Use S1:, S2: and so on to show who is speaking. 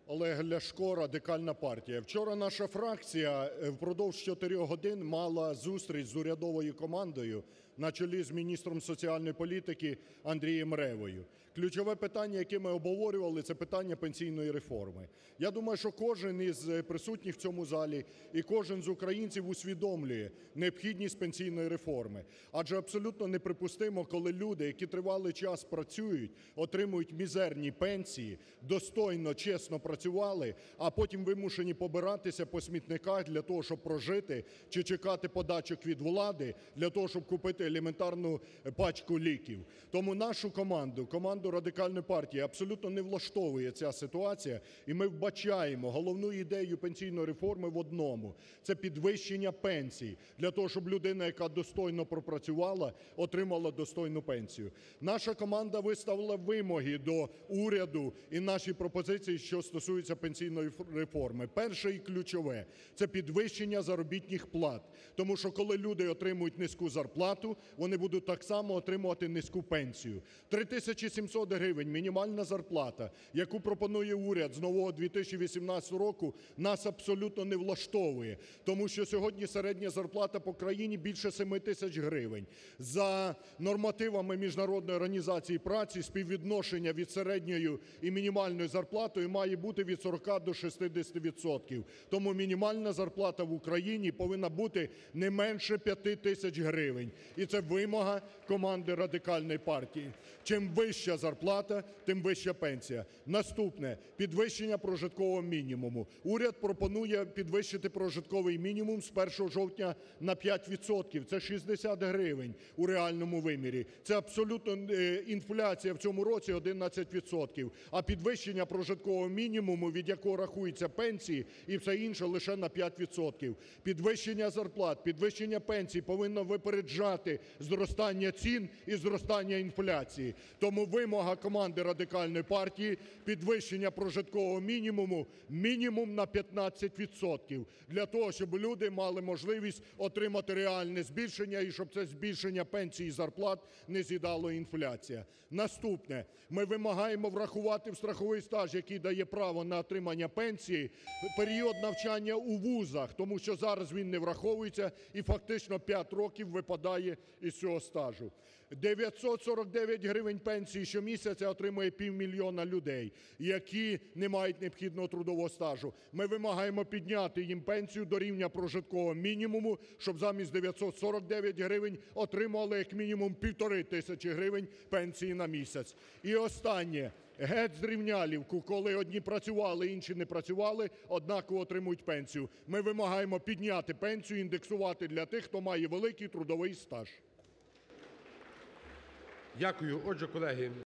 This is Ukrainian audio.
S1: Олег Ляшко, Радикальна партія. Вчора наша фракція впродовж 4 годин мала зустріч з урядовою командою на чолі з міністром соціальної політики Андрієм Ревою. Ключове питання, яке ми обговорювали, це питання пенсійної реформи. Я думаю, що кожен із присутніх в цьому залі і кожен з українців усвідомлює необхідність пенсійної реформи. Адже абсолютно неприпустимо, коли люди, які тривалий час працюють, отримують мізерні пенсії, достойно, чесно працювали, а потім вимушені побиратися по смітниках для того, щоб прожити, чи чекати подачок від влади для того, щоб купити елементарну пачку ліків. Тому нашу команду, команду Радикальної партії, абсолютно не влаштовує ця ситуація, і ми вбачаємо головну ідею пенсійної реформи в одному – це підвищення пенсій, для того, щоб людина, яка достойно пропрацювала, отримала достойну пенсію. Наша команда виставила вимоги до уряду і наші пропозиції, що стосуються пенсійної реформи. Перше і ключове – це підвищення заробітних плат. Тому що коли люди отримують низьку зарплату, вони будуть так само отримувати низьку пенсію. 3700 гривень – мінімальна зарплата, яку пропонує уряд з нового 2018 року, нас абсолютно не влаштовує. Тому що сьогодні середня зарплата по країні більше 7000 гривень. За нормативами Міжнародної організації праці співвідношення від середньої і мінімальної зарплати має бути від 40 до 60%. Тому мінімальна зарплата в Україні повинна бути не менше 5000 гривень. І це вимога команди Радикальної партії. Чим вища зарплата, тим вища пенсія. Наступне – підвищення прожиткового мінімуму. Уряд пропонує підвищити прожитковий мінімум з 1 жовтня на 5%. Це 60 гривень у реальному вимірі. Це абсолютно інфляція в цьому році 11%. А підвищення прожиткового мінімуму, від якого рахуються пенсії і все інше, лише на 5%. Підвищення зарплат, підвищення пенсій повинно випереджати зростання цін і зростання інфляції. Тому вимога команди Радикальної партії – підвищення прожиткового мінімуму мінімум на 15%. Для того, щоб люди мали можливість отримати реальне збільшення і щоб це збільшення пенсій і зарплат не з'їдало інфляція. Наступне. Ми вимагаємо врахувати в страховий стаж, який дає право на отримання пенсії, період навчання у вузах, тому що зараз він не враховується і фактично 5 років випадає із цього стажу. 949 гривень пенсії щомісяця отримує 500 000 людей, які не мають необхідного трудового стажу. Ми вимагаємо підняти їм пенсію до рівня прожиткового мінімуму, щоб замість 949 гривень отримували як мінімум 1500 гривень пенсії на місяць. І останнє. Геть зрівнялівку, коли одні працювали, інші не працювали, однаково отримують пенсію. Ми вимагаємо підняти пенсію, індексувати для тих, хто має великий трудовий стаж.
S2: Дякую. Отже, колеги,